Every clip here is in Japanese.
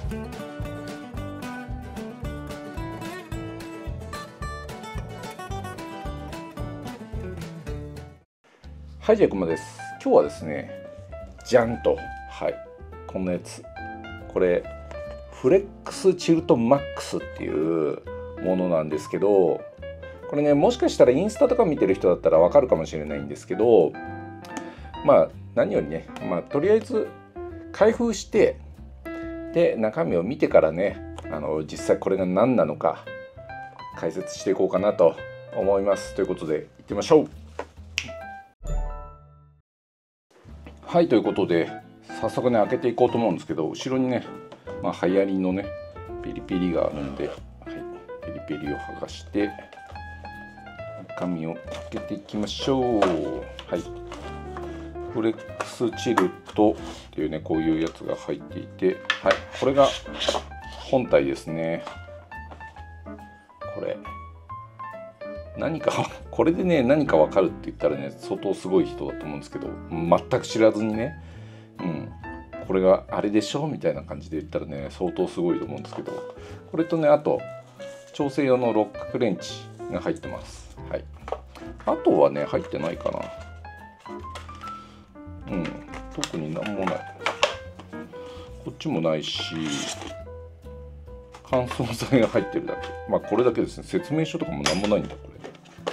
はい、じゃあくまです。今日はですね、じゃんと、はい、こんなやつ。これ、フレックスチルトマックスっていうものなんですけど、これね、もしかしたらインスタとか見てる人だったらわかるかもしれないんですけど、まあ、何よりね、とりあえず開封して、で、中身を見てからね、実際これが何なのか解説していこうかなと思います。ということで、行ってみましょう。はい、ということで早速ね開けていこうと思うんですけど、後ろにね、流行りのねピリピリがあるんで、はい、ピリピリを剥がして中身を開けていきましょう。はい、フレックスチルトっていうね、こういうやつが入っていて、はい、これが本体ですね。これ何かこれでね何か分かるって言ったらね相当すごい人だと思うんですけど、全く知らずにね、これがあれでしょみたいな感じで言ったらね相当すごいと思うんですけど、これとねあと調整用の六角レンチが入ってます。はい、あとはね入ってないかな。特になんもない。こっちもないし、乾燥剤が入ってるだけ。これだけですね。説明書とかもなんもないんだこれ。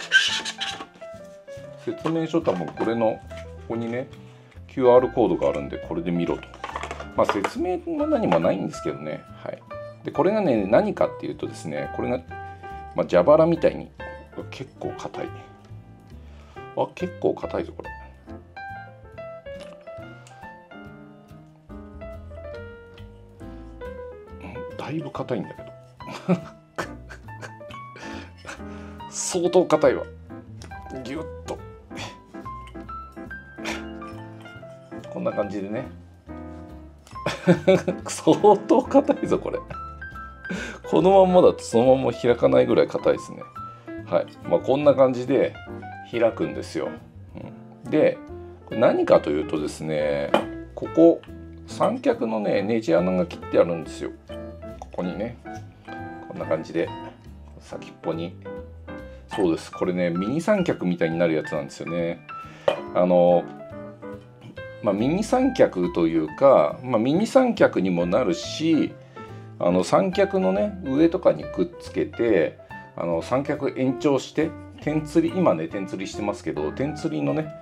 説明書多分これのここにね QR コードがあるんで、これで見ろと。説明も何もないんですけどね。はい。でこれがね何かっていうとですね、これが蛇腹みたいに結構硬い。結構硬いぞこれ。だいぶ硬いんだけど相当硬いわ。ギュッとこんな感じでね相当硬いぞこれ。このまんまだとそのまま開かないぐらい硬いですね。はい、こんな感じで開くんですよ。でこれ何かというとですね、ここ三脚のねネジ穴が切ってあるんですよ。ここにねこんな感じで先っぽに。そうです、これねミニ三脚みたいになるやつなんですよね。ミニ三脚というか、ミニ三脚にもなるし、三脚のね上とかにくっつけて三脚延長して天つり、今ね天つりしてますけど、天つりのね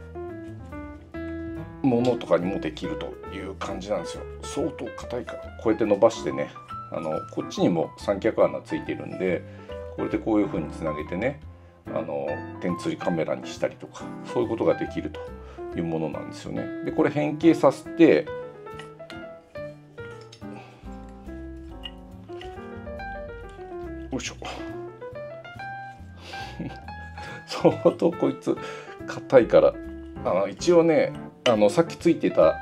ものとかにもできるという感じなんですよ。相当硬いからこうやって伸ばしてね、こっちにも三脚穴ついてるんで、これでこういう風につなげてね天つりカメラにしたりとか、そういうことができるというものなんですよね。でこれ変形させてよいしょ相当こいつ硬いから一応ねさっきついてた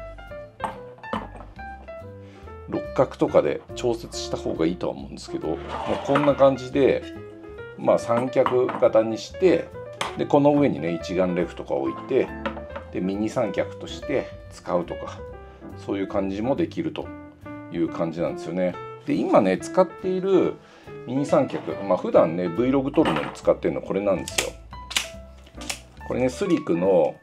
六角とかで調節した方がいいとは思うんですけど、もうこんな感じで三脚型にして、でこの上にね一眼レフとか置いて、でミニ三脚として使うとか、そういう感じもできるという感じなんですよね。で今ね使っているミニ三脚、普段ね Vlog 撮るのに使ってるのこれなんですよ。これねスリクの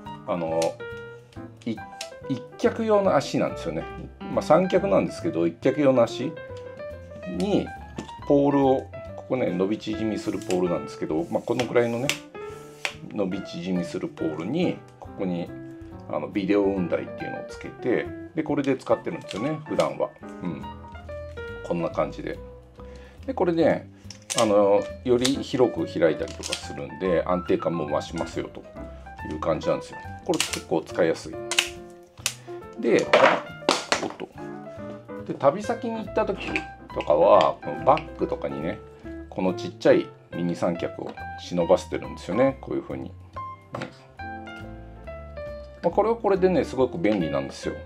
一脚用の足なんですよね。三脚なんですけど一脚用の足にポールを、ここね伸び縮みするポールなんですけど、このくらいのね伸び縮みするポールにここにビデオ雲台っていうのをつけて、でこれで使ってるんですよね普段は。こんな感じで。でこれねより広く開いたりとかするんで安定感も増しますよという感じなんですよ。これ結構使いやすい。で旅先に行った時とかはバッグとかにねこのちっちゃいミニ三脚を忍ばせてるんですよね、こういう風に。これはこれでねすごく便利なんですよ。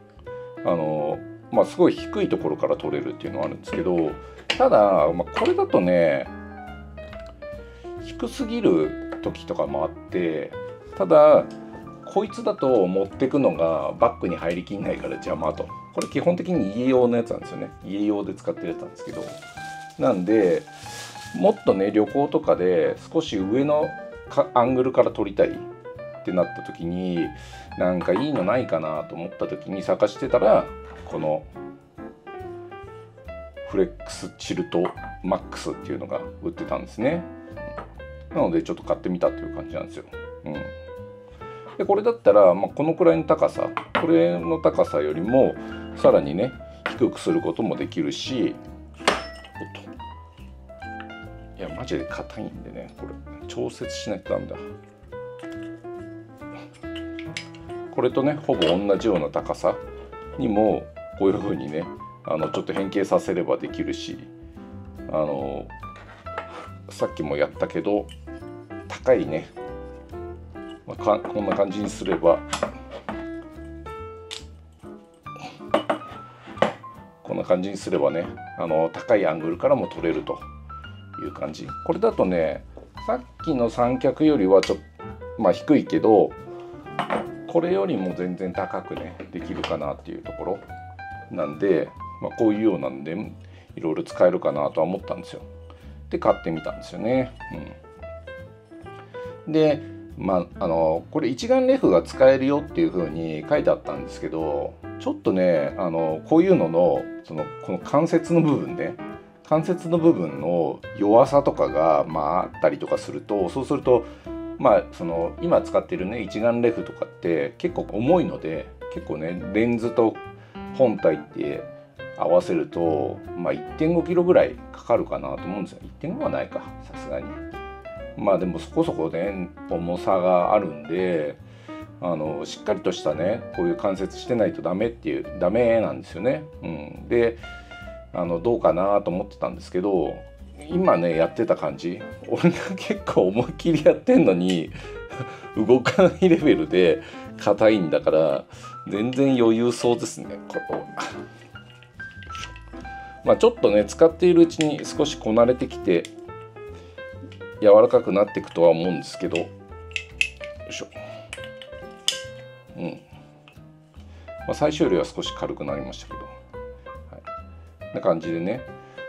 すごい低いところから撮れるっていうのはあるんですけど、ただ、これだとね低すぎる時とかもあって、ただこいつだと持ってくのがバッグに入りきんないから邪魔とこれ基本的に家用のやつなんですよね。家用で使ってるやつなんですけど、なんでもっとね旅行とかで少し上のアングルから撮りたいってなった時に、なんかいいのないかなと思った時に探してたら、このフレックスチルトマックスっていうのが売ってたんですね。なのでちょっと買ってみたっていう感じなんですよ。でこれだったら、このくらいの高さ、これの高さよりもさらにね低くすることもできるし、いやマジで硬いんでね、これ調節しないとダメだ。これとねほぼ同じような高さにもこういう風にねちょっと変形させればできるし、さっきもやったけど高いね、こんな感じにすれば、こんな感じにすればね高いアングルからも撮れるという感じ。これだとねさっきの三脚よりはちょっと低いけど、これよりも全然高くねできるかなっていうところなんで、こういうようなんでいろいろ使えるかなとは思ったんですよ。で買ってみたんですよね。でこれ一眼レフが使えるよっていう風に書いてあったんですけど、ちょっとねこういうののこの関節の部分ね、関節の部分の弱さとかがあったりとかすると、そうすると今使ってるね一眼レフとかって結構重いので、結構ねレンズと本体って合わせると1.5 キロぐらいかかるかなと思うんですよ。1.5 はないか、さすがに。でもそこそこね重さがあるんで、しっかりとしたねこういう関節してないとダメなんですよね。でどうかなと思ってたんですけど、今ねやってた感じ、俺が結構思いっきりやってんのに動かないレベルで硬いんだから、全然余裕そうですね。ちょっとね使っているうちに少しこなれてきて柔らかくなっていくとは思うんですけど、よいしょ。最初よりは少し軽くなりましたけど、こんな感じでね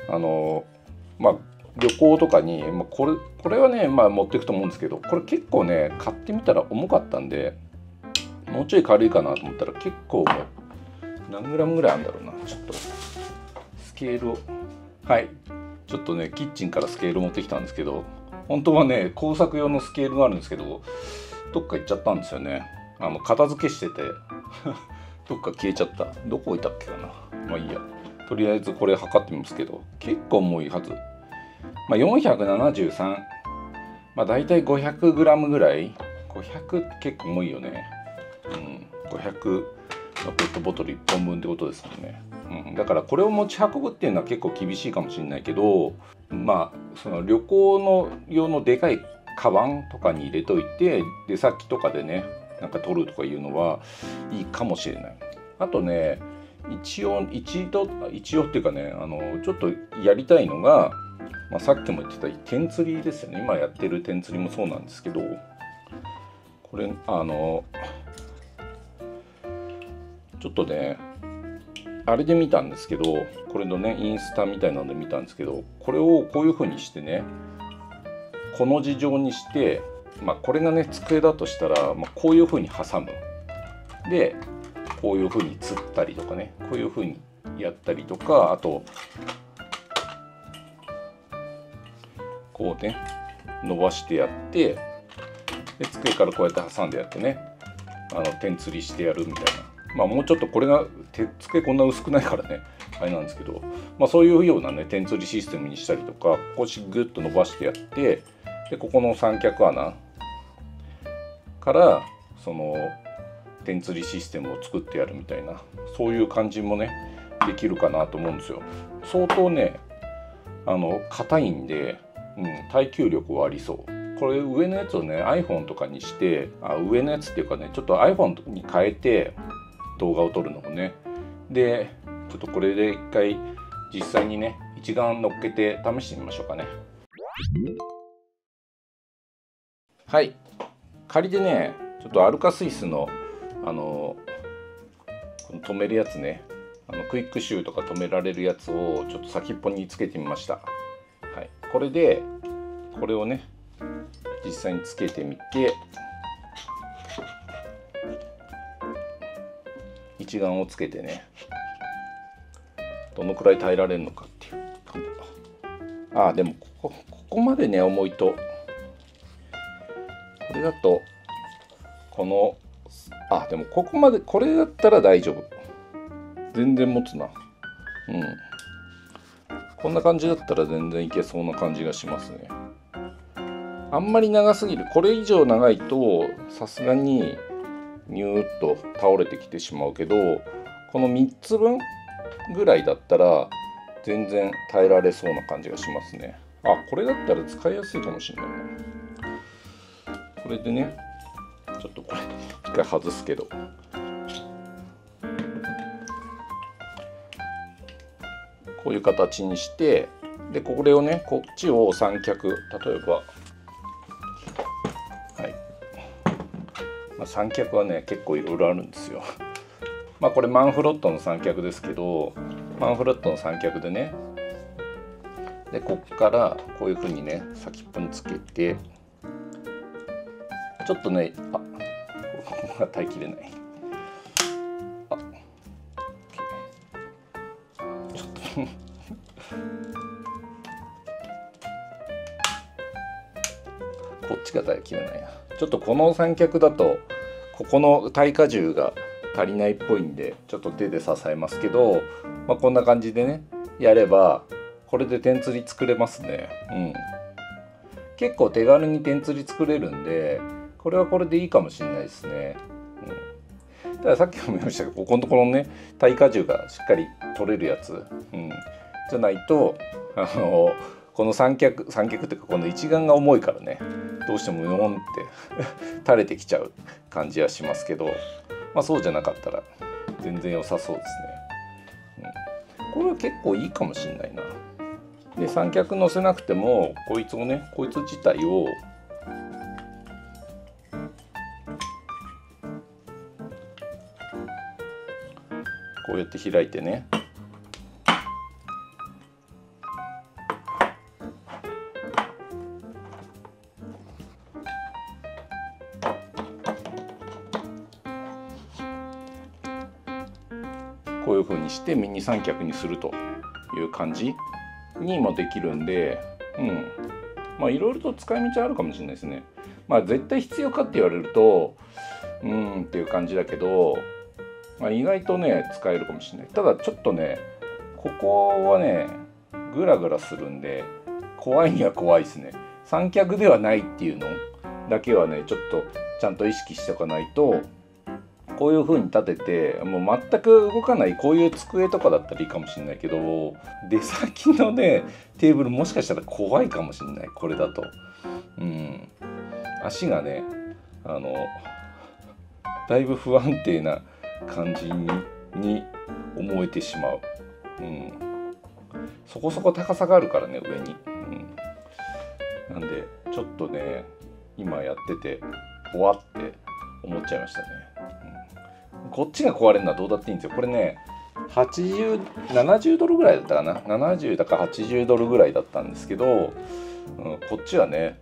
旅行とかに、これはね持っていくと思うんですけど、これ結構ね買ってみたら重かったんで、もうちょい軽いかなと思ったら結構もう何グラムぐらいあるんだろうな。ちょっとスケールをちょっとねキッチンからスケール持ってきたんですけど、本当はね工作用のスケールがあるんですけど、どっか行っちゃったんですよね。片付けしててどっか消えちゃった。どこ置いたっけかな。いいや、とりあえずこれ測ってみますけど、結構重いはず。473、だいたい 500g ぐらい。500結構重いよね。500のペットボトル1本分ってことですもんね。だからこれを持ち運ぶっていうのは結構厳しいかもしれないけど、その旅行の用のでかいカバンとかに入れといて、出先とかでねなんか取るとかいうのはいいかもしれない。あとね一度っていうかねちょっとやりたいのが、さっきも言ってた点釣りですよね。今やってる点釣りもそうなんですけど、これちょっとねあれで見たんですけど、これのねインスタみたいなので見たんですけど、これをこういう風にしてねこの字状にして、これがね机だとしたら、こういう風に挟む。でこういう風に釣ったりとかね、こういう風にやったりとか、あとこうね伸ばしてやって、で机からこうやって挟んでやってね点釣りしてやるみたいな。もうちょっとこれが机こんな薄くないからねあれなんですけど、そういうようなね点釣りシステムにしたりとか、腰グッと伸ばしてやって、でここの三脚穴からその点釣りシステムを作ってやるみたいな、そういう感じもねできるかなと思うんですよ。相当ね硬いんで、耐久力はありそう。これ上のやつをね iPhone とかにして、上のやつっていうかねちょっと iPhone に変えて動画を撮るのもね、でちょっとこれで一回実際にね一眼乗っけて試してみましょうかね。仮でねちょっとアルカスイスのこの止めるやつねクイックシューとか止められるやつをちょっと先っぽにつけてみました。はい、これでこれをね実際につけてみて、一眼をつけてね、どのくらい耐えられるのかっていう感じ。でもここまでね重いと、これだとでもここまで、これだったら大丈夫、全然持つな。こんな感じだったら全然いけそうな感じがしますね。あんまり長すぎる、これ以上長いとさすがにニューッと倒れてきてしまうけど、この3つ分ぐらいだったら全然耐えられそうな感じがしますね。これだったら使いやすいかもしれないな。これでね、ちょっとこれ一回外すけど、こういう形にして、でこれをね、こっちを三脚、例えば三脚はね結構いろいろあるんですよ。これマンフロットの三脚ですけど、マンフロットの三脚でね、でこっからこういう風にね先っぽにつけて、ちょっとねここが耐えきれない、ちょっとこっちが耐えきれないな。ちょっとこの三脚だとここの耐荷重が足りないっぽいんで、ちょっと手で支えますけど、こんな感じでねやればこれで天つり作れますね。結構手軽に天つり作れるんで、これはこれでいいかもしれないですね。たださっきも言いましたけど、ここのところのね耐荷重がしっかり取れるやつ、じゃないとこの三脚っていうかこの一眼が重いからね、どうしてもヨンって垂れてきちゃう感じはしますけど、そうじゃなかったら全然良さそうですね。これは結構いいかもしれないな。で三脚乗せなくてもこいつ自体をこうやって開いてね、こういう風にしてミニ三脚にするという感じにもできるんで、いろいろと使い道あるかもしれないですね。絶対必要かって言われるとっていう感じだけど、意外とね使えるかもしれない。ただちょっとねここはねグラグラするんで怖いには怖いですね。三脚ではないっていうのだけはねちょっとちゃんと意識しておかないと、こういう風に立ててもう全く動かないこういう机とかだったらいいかもしれないけど、出先のねテーブルもしかしたら怖いかもしれない、これだと。足がねだいぶ不安定な感じに思えてしまう。そこそこ高さがあるからね上に。なんでちょっとね今やってて怖って思っちゃいましたね。こっちが壊れるのはどうだっていいんですよ。これね70ドルぐらいだったかな、70だか80ドルぐらいだったんですけど、こっちはね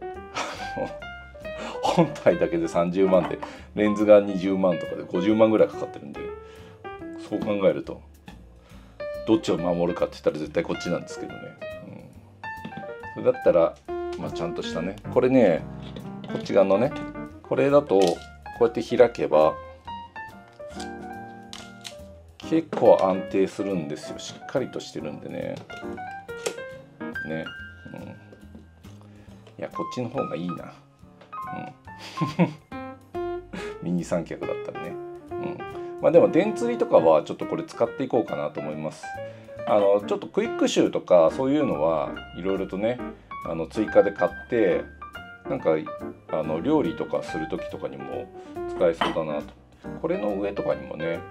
本体だけで30万でレンズが20万とかで50万ぐらいかかってるんで、そう考えるとどっちを守るかって言ったら絶対こっちなんですけどね。それだったらちゃんとしたね、これねこっち側のねこれだとこうやって開けば結構安定するんですよ。しっかりとしてるんでね。いやこっちの方がいいな。ミニ三脚だったらね。でも電釣りとかはちょっとこれ使っていこうかなと思います。ちょっとクイックシューとかそういうのはいろいろとね追加で買って、なんか料理とかする時とかにも使えそうだなと。これの上とかにもね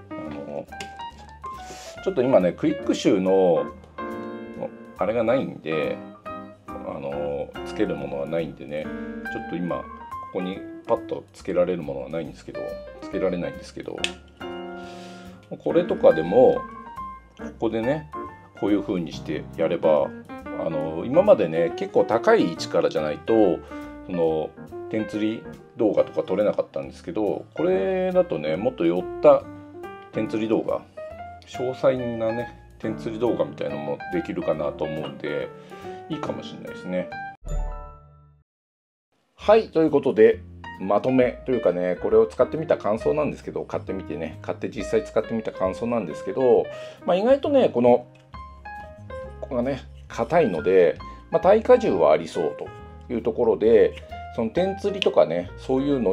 ちょっと今ねクイックシューのあれがないんでつけるものがないんでね、ちょっと今ここにパッとつけられるものはないんですけど、つけられないんですけど、これとかでもこでねこういう風にしてやれば今までね結構高い位置からじゃないとその点釣り動画とか撮れなかったんですけど、これだとねもっと寄った点釣り動画、詳細なね点釣り動画みたいなのもできるかなと思うんでいいかもしれないですね。はい、ということでまとめというかね、これを使ってみた感想なんですけど、買って実際使ってみた感想なんですけど、意外とねここがね硬いので、耐荷重はありそうというところで、その点釣りとかねそういう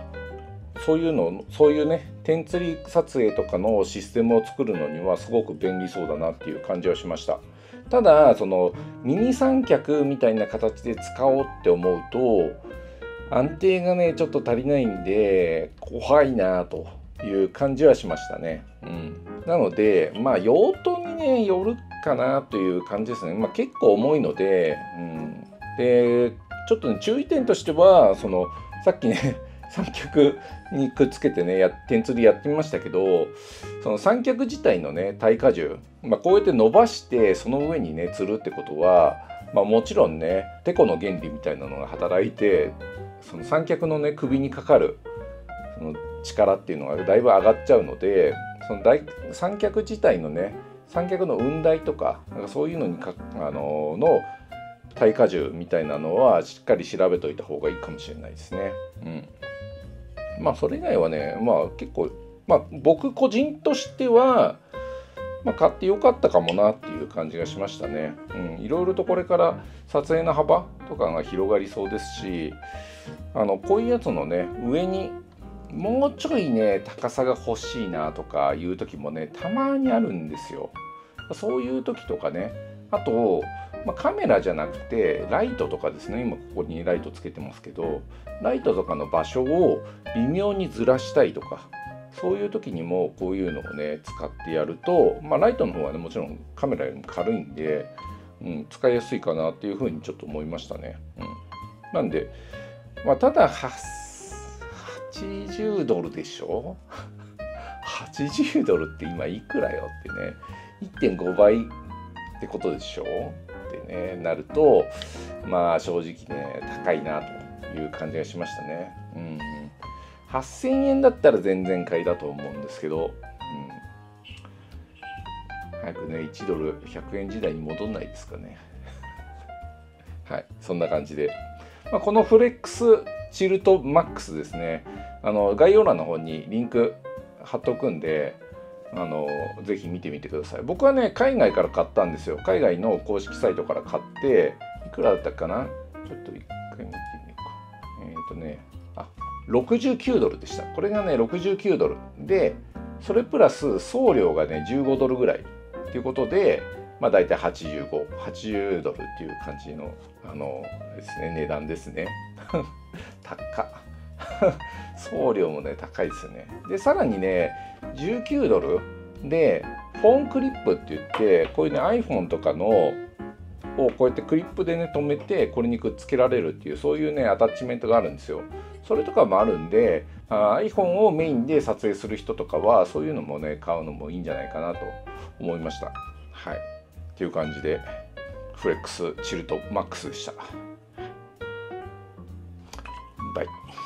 ね点釣り撮影とかのシステムを作るのにはすごく便利そうだなっていう感じはしました。ただそのミニ三脚みたいな形で使おうって思うと安定がねちょっと足りないんで怖いなという感じはしましたね。なので用途にねよるかなという感じですね。結構重いので、でちょっとね注意点としてはさっきね三脚にくっつけてね点釣りやってみましたけど、その三脚自体のね耐荷重、こうやって伸ばしてその上にね釣るってことは、もちろんねテコの原理みたいなのが働いて、その三脚のね首にかかるその力っていうのがだいぶ上がっちゃうので、その三脚自体のね三脚の雲台とかそういうのにの耐荷重みたいなのはしっかり調べといた方がいいかもしれないですね。それ以外はね結構僕個人としては買ってよかったかもなっていう感じがしましたね。いろいろとこれから撮影の幅とかが広がりそうですし、こういうやつのね上にもうちょいね高さが欲しいなとかいう時もねたまにあるんですよ。そういう時とかね、あと、カメラじゃなくてライトとかですね、今ここにライトつけてますけど、ライトとかの場所を微妙にずらしたいとか、そういう時にもこういうのをね使ってやると、ライトの方はねもちろんカメラよりも軽いんで、使いやすいかなっていうふうにちょっと思いましたね。なんで、ただ80ドルでしょ80ドルって今いくらよってね、1.5 倍ってことでしょってねなると、正直ね高いなという感じがしましたね。8000円だったら全然買いだと思うんですけど、早くね1ドル100円時代に戻んないですかね。はい、そんな感じで、このフレックスチルトマックスですね、概要欄の方にリンク貼っとくんで、ぜひ見てみてください。僕はね海外から買ったんですよ。海外の公式サイトから買って、いくらだったかな、ちょっと一回見てみようか。69ドルでした。これがね69ドルで、それプラス送料がね15ドルぐらいということで、だいたい80ドルっていう感じのですね値段ですね。高っ。送料もね高いですよね。でさらにね19ドルでフォンクリップって言って、こういうね iPhone とかのをこうやってクリップでね留めてこれにくっつけられるっていう、そういうねアタッチメントがあるんですよ。それとかもあるんで、iPhone をメインで撮影する人とかはそういうのもね買うのもいいんじゃないかなと思いました。はい、っていう感じでフレックスチルトマックスでした。バイ。